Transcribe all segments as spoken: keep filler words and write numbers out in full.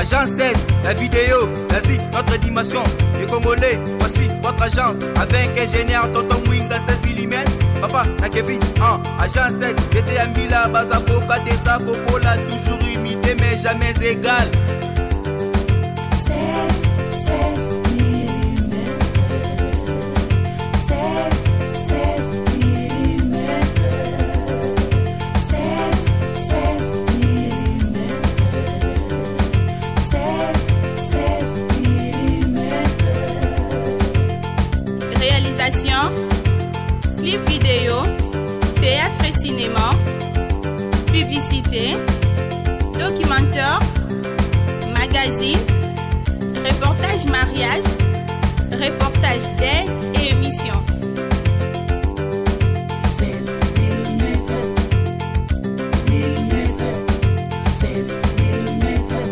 Agence seize, la vidéo, vas-y, notre animation. Les Congolais, voici votre agence. Avec ingénieur Tonton Winga seize millimètres. Papa, na Kevin, hein, Agence seize, j'étais à Mila, Bazako, Kadesa, Coca-Cola, toujours imité mais jamais égal. seize, seize millimètres. seize, seize millimètres. seize, seize millimètres. seize, seize millimètres. Réalisation, clip vidéo, théâtre et cinéma, publicité, documentaire, magazine, reportage mariage, reportage d'aide et émission. seize millimètres. Millimètres. seize millimètres.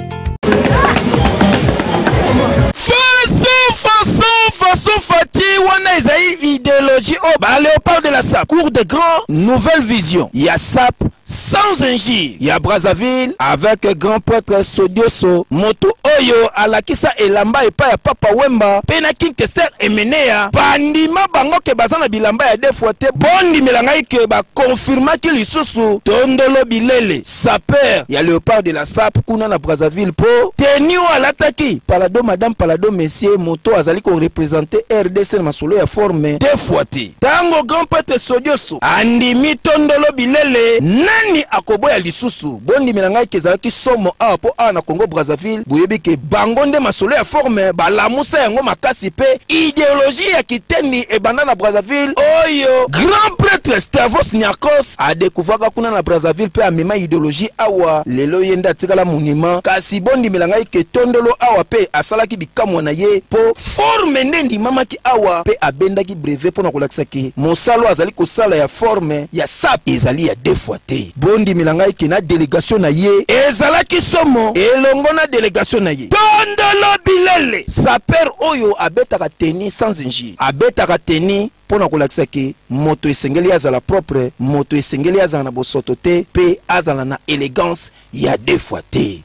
Façon, façon, façon, Fati, wana ezai idéologie au ba Léopard de la S A P, cours de grand, nouvelle vision. Il y a S A P sans ingir. Il y a Brazzaville avec grand prêtre Sodioso, Moto Oyo, Alakisa Elamba et pas ya Papa Wemba, Pena King Kester Emenea, Bandima Bango ke bazana bilamba ya defote, Bondi Melangai ke ba confirma ki lisusu, Tondolo Bilele, Saper, il y a Léopard de la S A P, Kuna na Brazzaville po, Tenio Alataki, Palado Madame, Palado Messieurs, Moto Azali ko représenter R D C Masolo ya forme defote. Tango grand prêtre Sodioso, Andimi Tondolo Bilele, Nani akoboya lisusu bondi milangai kezalaki somo a po a na Congo Brazzaville boyebi ke bango nde masolo ya forme balamusa yango makasi pe idéologie ya kitendi ebanda na Brazzaville oyo grand prêtre Stavros Niakos a découvert kuna na Brazzaville pe amema idéologie awa lelo yenda atikala monument kasi bondi milangai ke tondolo awa pe asalaki bikamwa na ye po forme ndendi mamaki awa pe abendaki brevet po na kolakisa ke mosalo azali kosala ya forme ya S A P ezali ya defoite bondi milangai ki na délégation na ye ezalaki somo elongo na délégation na ye Tondolo Bilele Saper oyo abetaka teni sans ingir abetaka teni pona kolakisa ke moto esengeli azala propre moto esengeli azala na bosoto te pe azala na élégance ya defoite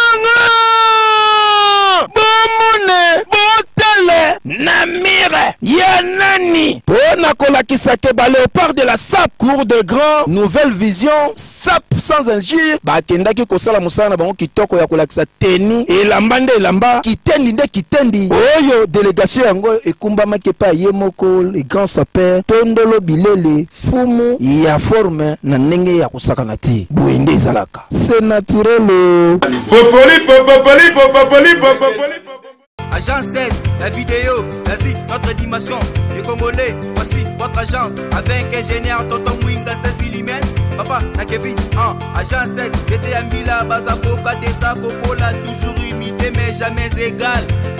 bomone botele na mire ya nani pona kolakisa ke ba Léopard de la S A P cours de grand nouvelle vision S A P sans ingir bakendaki kosala mosala na bango kitoko ya kolakisa teni elamba nde elamba kitendi nde kitendi oyo délégation yango ekumbamaki pa ye moko le grand Saper Tondolo Bilele fumu ya forme na ndenge ya kosakana ti boende ezalaka c'est naturel popoli popoli popoli popoli. Agence seize, la vidéo, vas-y, notre animation. Les Congolais, voici votre agence. Avec ingénieur Tonton Winga seize millimètres. Papa, na Kevin, hein, Agence seize, j'étais à Mila, Bazako, Kadesa, Coca-Cola, toujours imité mais jamais égal.